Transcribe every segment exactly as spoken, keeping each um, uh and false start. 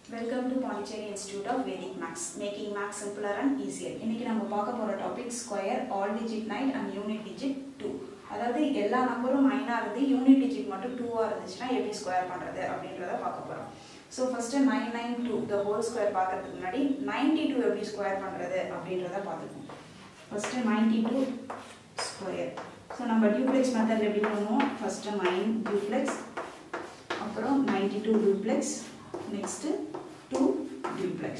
Welcome to Pondicherry Institute of Vedic Maths, making maths simpler and easier. இன்னைக்கு நம்ம பார்க்க போற topic square, all digit nine and unit digit two. அதாவது எல்லா நம்பரும் நைன் ஆ இருந்து யூனிட் டிஜிட் மட்டும் டூ ஆ இருந்துச்சுனா எப்படி ஸ்கொயர் பண்றது அப்படிங்கறத பார்க்க போறோம். So first nine ninety-two the whole square பார்க்கிறதுக்கு முன்னாடி ninety-two எப்படி ஸ்கொயர் பண்றது அப்படிங்கறத பார்த்துப்போம். First ninety-two square. So நம்ம duplex மெத்தட் எப்படி பண்ணுவோம்? First nine duplex அப்புறம் ninety-two duplex, next two duplex.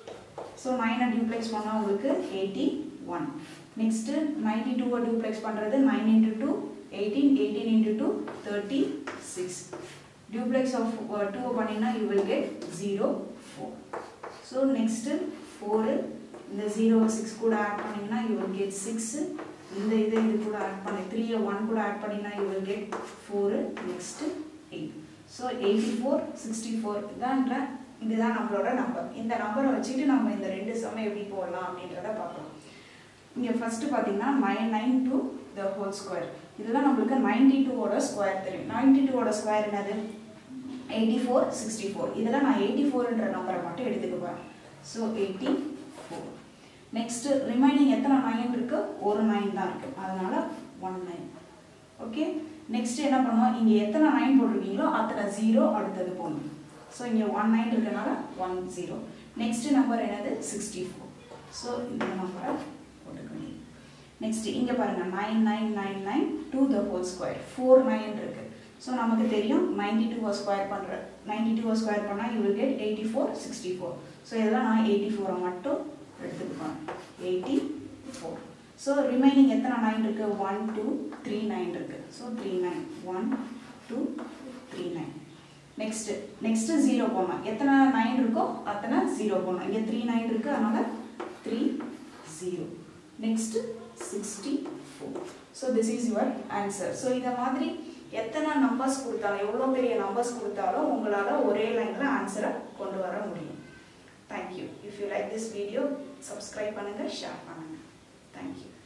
So nine duplex பண்ணா உங்களுக்கு eighty-one. Next ninety-two duplex பண்றது nine into two eighteen, eighteen into two thirty-six. Duplex of uh, two பண்ணினா you will get zero four. So next four இந்த zero six கூட add பண்ணினா you will get six. இந்த இது இது கூட add பண்ணி three one கூட ஆட் பண்ணினா you will get four. Next eight. So eighty-four sixty-four இதான்ற இதுதான் நம்மளோட நம்பர். இந்த நம்பரை வச்சிட்டு நம்ம இந்த ரெண்டு சம எப்படி போடலாம் அப்படிங்கறத பார்க்கலாம். இங்க ஃபர்ஸ்ட் பாத்தீங்கன்னா nine ninety-two the whole square. இதெல்லாம் நமக்கு ninety-two ஓட ஸ்கொயர் தெரியும். ninety-two ஓட ஸ்கொயர் என்னது? eighty-four sixty-four. இதெல்லாம் நான் eighty-four என்ற நம்பரை மட்டும் எடுத்துக்க போறேன். So eighty-four. Next ரிமைனிங் எத்தனை nine இருக்கு? ஒரு nine தான் இருக்கு. அதனால one nine. ஓகே. நெக்ஸ்ட் என்ன பண்ணுவோம்? இங்க எத்தனை nine போட்டுருக்கீங்களோ அத்தனை zero அடுத்தது போடணும். So இங்க one nine இருக்கனால one zero. Next நம்பர் என்னது? sixty-four. So இந்த நம்பரை போட்டுக்கணும். Next இங்க பாருங்க nine nine nine nine to the whole square. four nine இருக்கு. So நமக்கு தெரியும் ninety-two ஸ்கொயர் பண்ற ninety-two ஸ்கொயர் பண்ணா you will get eighty-four sixty-four. So இதெல்லாம் நான் eighty-four மட்டும் எடுத்துக்கலாம். eighty-four. So remaining எத்தனை nine இருக்கு? one two three nine இருக்கு. So three nine. one two three nine. Next next zero போடணும். எத்தனை nine இருக்கோ அத்தனை zero போடணும். இங்க three nine இருக்கு அதனால three zero. Next sixty-four. So this is your answer. So இத மாதிரி எத்தனை நம்பர்ஸ் கொடுத்தாலும் எவ்வளவு பெரிய நம்பர்ஸ் கொடுத்தாலும் உங்களால ஒரே லைன்ல ஆன்சரை கொண்டு வர முடியும். Thank you. If you like this video, subscribe பண்ணுங்க, share பண்ணுங்க. Thank you.